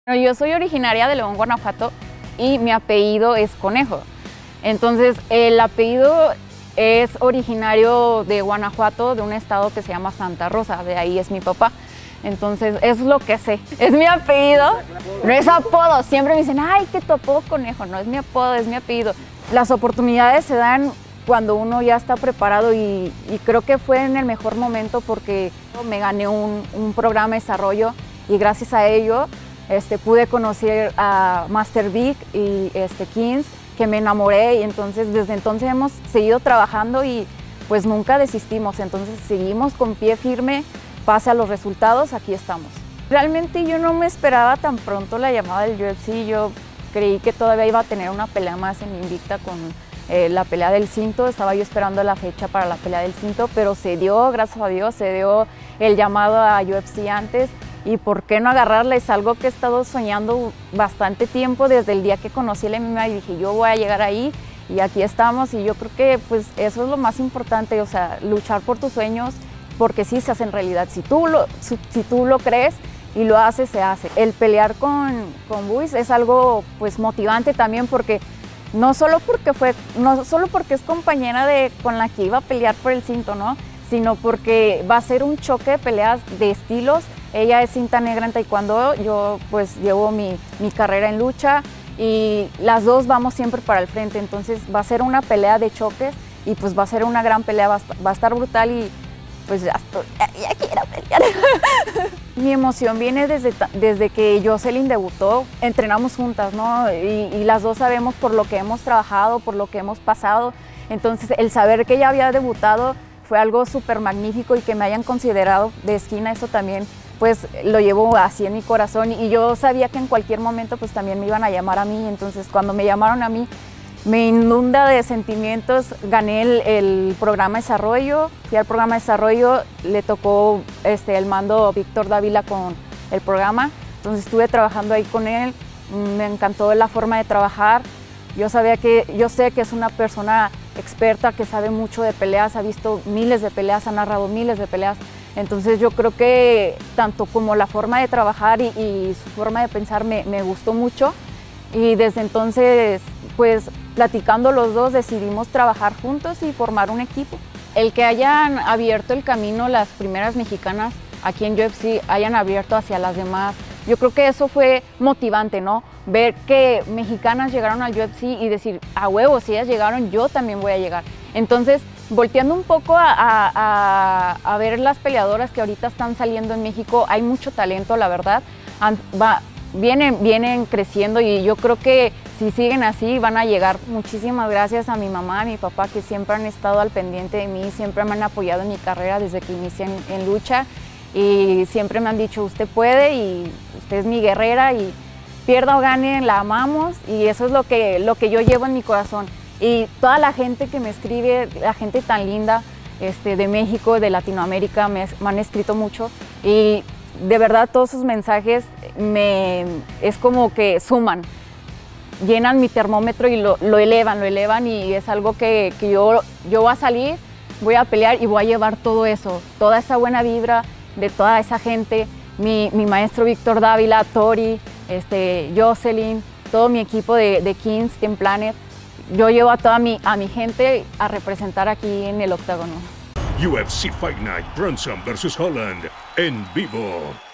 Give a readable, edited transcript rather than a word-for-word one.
Bueno, yo soy originaria de León, Guanajuato, y mi apellido es Conejo. Entonces, el apellido es originario de Guanajuato, de un estado que se llama Santa Rosa, de ahí es mi papá. Entonces, eso es lo que sé. Es mi apellido, no es apodo. Siempre me dicen, ay, que tu apodo Conejo. No es mi apodo, es mi apellido. Las oportunidades se dan cuando uno ya está preparado y creo que fue en el mejor momento porque me gané un programa de desarrollo y gracias a ello pude conocer a Master Vic y Kings, que me enamoré, y entonces desde entonces hemos seguido trabajando y pues nunca desistimos. Entonces seguimos con pie firme, pase a los resultados, aquí estamos. Realmente yo no me esperaba tan pronto la llamada del UFC. Yo creí que todavía iba a tener una pelea más en Invicta con la pelea del cinto. Estaba yo esperando la fecha para la pelea del cinto, pero se dio, gracias a Dios, se dio el llamado a UFC antes. Y por qué no agarrarla, es algo que he estado soñando bastante tiempo, desde el día que conocí el MMA y dije, yo voy a llegar ahí, y aquí estamos. Y yo creo que pues eso es lo más importante, o sea, luchar por tus sueños, porque sí se hacen realidad. Si tú lo crees y lo haces, se hace. El pelear con Buies es algo pues motivante también, porque no solo porque es compañera con la que iba a pelear por el cinto, ¿no?, sino porque va a ser un choque de peleas de estilos. Ella es cinta negra en taekwondo, yo pues llevo mi carrera en lucha, y las dos vamos siempre para el frente. Entonces va a ser una pelea de choques y pues va a ser una gran pelea, va a estar brutal, y pues ya quiero pelear. Mi emoción viene desde que Jocelyn debutó. Entrenamos juntas, ¿no? Y las dos sabemos por lo que hemos trabajado, por lo que hemos pasado. Entonces el saber que ella había debutado fue algo súper magnífico, y que me hayan considerado de esquina, eso también pues lo llevo así en mi corazón. Y yo sabía que en cualquier momento pues también me iban a llamar a mí. Entonces cuando me llamaron a mí, me inunda de sentimientos. Gané el programa de desarrollo, fui al programa de desarrollo, le tocó el mando Víctor Dávila con el programa. Entonces estuve trabajando ahí con él, me encantó la forma de trabajar. Yo sé que es una persona experta, que sabe mucho de peleas, ha visto miles de peleas, ha narrado miles de peleas. Entonces yo creo que tanto como la forma de trabajar y su forma de pensar me gustó mucho, y desde entonces pues platicando los dos decidimos trabajar juntos y formar un equipo. El que hayan abierto el camino las primeras mexicanas aquí en UFC, hayan abierto hacia las demás, yo creo que eso fue motivante, ¿no? Ver que mexicanas llegaron al UFC y decir, a huevo, si ellas llegaron, yo también voy a llegar. Entonces, volteando un poco a ver las peleadoras que ahorita están saliendo en México, hay mucho talento, la verdad. Vienen creciendo, y yo creo que si siguen así van a llegar. Muchísimas gracias a mi mamá, a mi papá, que siempre han estado al pendiente de mí, siempre me han apoyado en mi carrera desde que inicié en lucha, y siempre me han dicho, usted puede, y usted es mi guerrera, y pierda o gane, la amamos, y eso es lo que yo llevo en mi corazón. Y toda la gente que me escribe, la gente tan linda de México, de Latinoamérica, me han escrito mucho, y de verdad todos sus mensajes es como que suman, llenan mi termómetro y lo elevan, y es algo que yo voy a salir, voy a pelear y voy a llevar todo eso, toda esa buena vibra de toda esa gente, mi maestro Víctor Dávila, Tori, Jocelyn, todo mi equipo de Kings, Team Planet. Yo llevo a mi gente a representar aquí en el octágono. UFC Fight Night Brunson vs. Holland en vivo.